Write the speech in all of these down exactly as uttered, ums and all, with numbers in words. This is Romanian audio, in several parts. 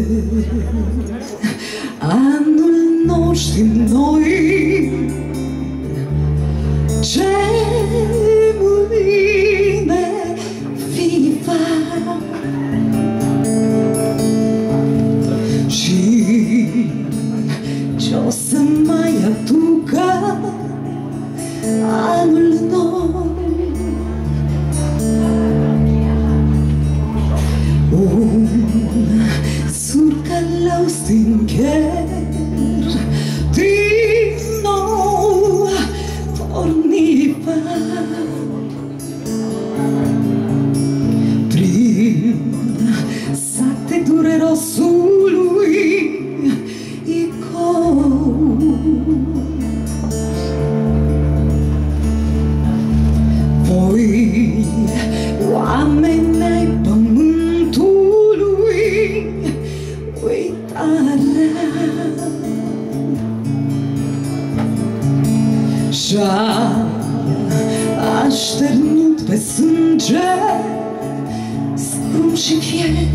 anul nou știm noi ce mâine viva și ce-o să mai aducă anul nou. Un surcălău stincher din nou porniva prin sate durerosului icon. Voi, oameni ai pământului, uitarea și-a așternut pe sânge scrum și fier.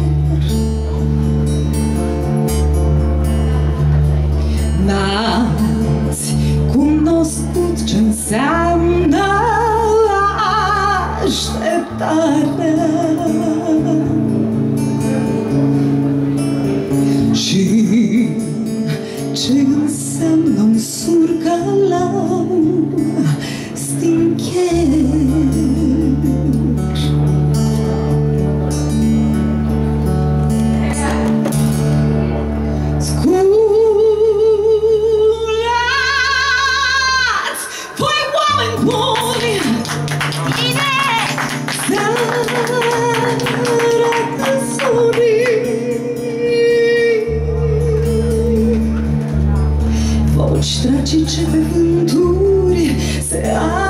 N-ați cunoscut ce înseamnă așteptarea și ce înseamnă un surcălău stincher. Sculați, voi oameni buni, voci tragice pe vânturi se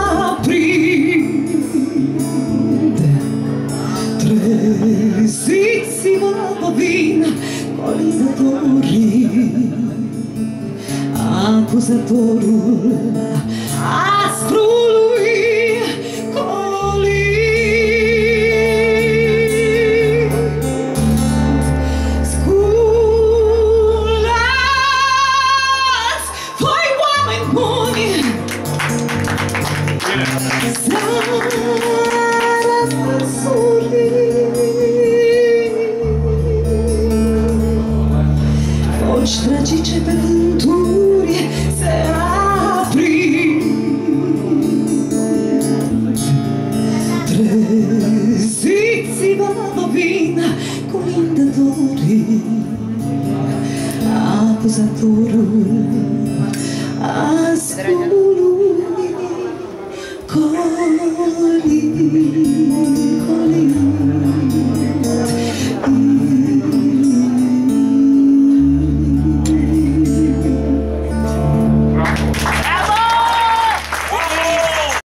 aprind. Treziți-vă, vin colindătorii, acuzatorul asprului colind. Sculați, voi oameni buni, seara spânzurii, voci tragice pe vânturi se aprind. Treziți-vă, vă vin colindătorii, acuzatorul